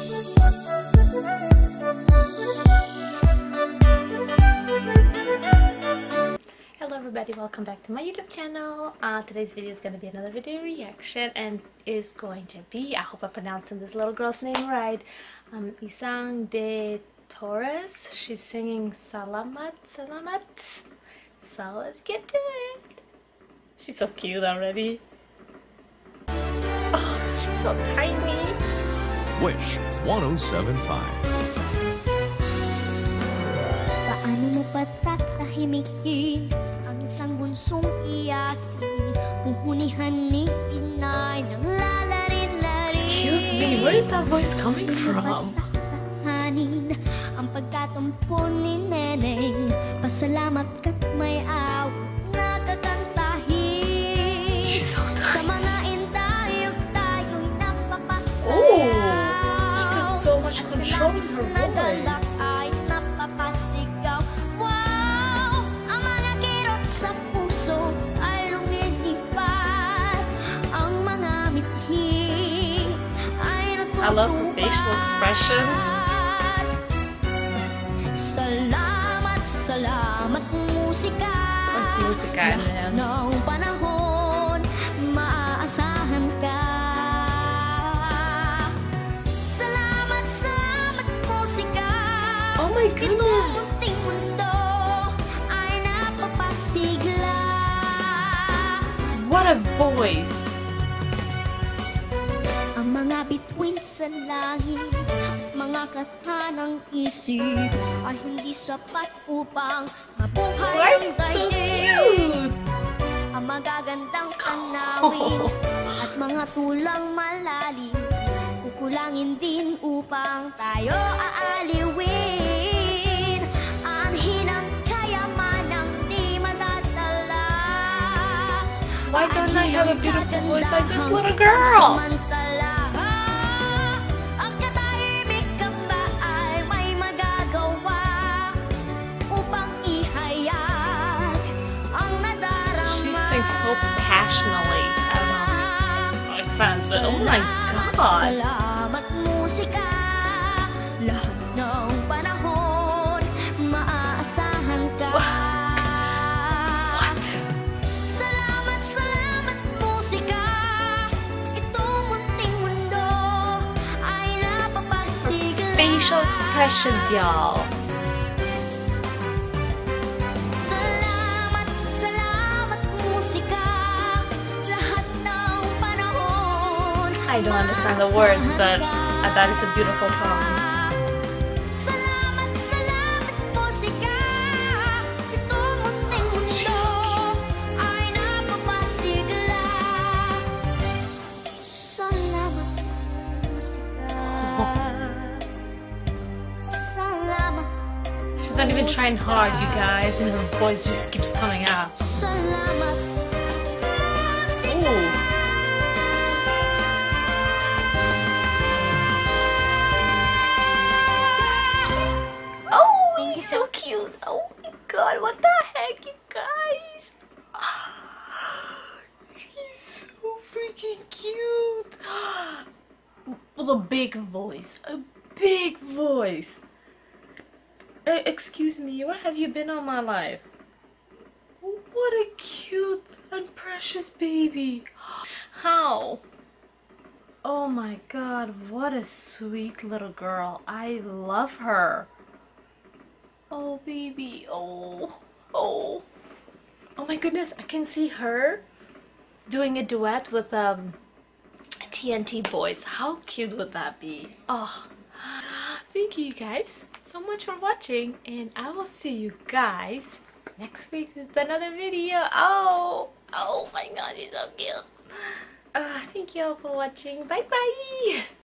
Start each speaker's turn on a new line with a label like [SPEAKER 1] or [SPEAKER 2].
[SPEAKER 1] Hello everybody, welcome back to my YouTube channel. Today's video is going to be another video reaction, and is going to be, I hope I'm pronouncing this little girl's name right, Esang de Torres. She's singing Salamat. So let's get to it. She's so cute already. Oh, she's so tiny.
[SPEAKER 2] Wish 1075.
[SPEAKER 3] Paano mo patatahimikin ang isang bunsong iyakin? Muhunihan ni inay ng lalarin-larin.
[SPEAKER 1] Excuse me, where is that voice coming from?
[SPEAKER 3] Patatahanin ang pagtatampo ni neneng. Pasalamat ka't may awit na kakantahin.
[SPEAKER 1] She's so tiny.
[SPEAKER 3] Sa mga indayog tayo'y napapasaya.
[SPEAKER 1] Oh, she got so much control in her voice.
[SPEAKER 3] Ay napapasigaw. Wow! Ang mga kirot sa puso ay lumilipad. Ang mga mithi ay
[SPEAKER 1] I love her facial expressions.
[SPEAKER 3] Salamat, salamat musika.
[SPEAKER 1] What's Musika in him?
[SPEAKER 3] Noong panahon, maaasahan ka. Salamat, salamat musika.
[SPEAKER 1] Oh my
[SPEAKER 3] Itong
[SPEAKER 1] goodness!
[SPEAKER 3] munting mundo ay napapasigla.
[SPEAKER 1] What a voice!
[SPEAKER 3] Ang mga bituin sa langit at mga kata ng isip ay hindi sapat upang mabuhay
[SPEAKER 1] Why
[SPEAKER 3] ang
[SPEAKER 1] so
[SPEAKER 3] daigdig.
[SPEAKER 1] cute?
[SPEAKER 3] Ang magagandang tanawin at mga tulang malalim kukulangin din upang tayo aaliwin. Anhin ang kayamanang di madadala.
[SPEAKER 1] Why don't I have a beautiful voice like this little girl?
[SPEAKER 3] Samantala, ang katahimikan ba ay may magagawa upang ihayag ang nadarama.
[SPEAKER 1] She sings so passionately. I don't know how it sounds, but oh my god!
[SPEAKER 3] Salamat musika. Lahat ng panahon maaasahan ka.
[SPEAKER 1] What?
[SPEAKER 3] Salamat, salamat musika. Itong munting mundo ay napapasigla.
[SPEAKER 1] Facial expressions, y'all.
[SPEAKER 3] Salamat, salamat musika. Lahat ng panahon
[SPEAKER 1] I don't understand the words, but I thought it's a beautiful song.
[SPEAKER 3] Salamat, salamat musika. Itong munting mundo ay napapasigla. Salamat musika. Salamat,
[SPEAKER 1] She's not even trying hard, you guys, and her voice just keeps coming out.
[SPEAKER 3] salamat musika.
[SPEAKER 1] Ooh. Oh, he's so cute. Oh my god, what the heck, you guys? He's so freaking cute. With a big voice. A big voice. Excuse me, where have you been all my life? What a cute and precious baby. How? Oh my god, what a sweet little girl. I love her. Oh baby, oh. Oh my goodness, I can see her doing a duet with TNT boys. How cute would that be? Oh, thank you guys so much for watching, and I will see you guys next week with another video. Oh my god, she's so cute. Thank you all for watching. Bye bye.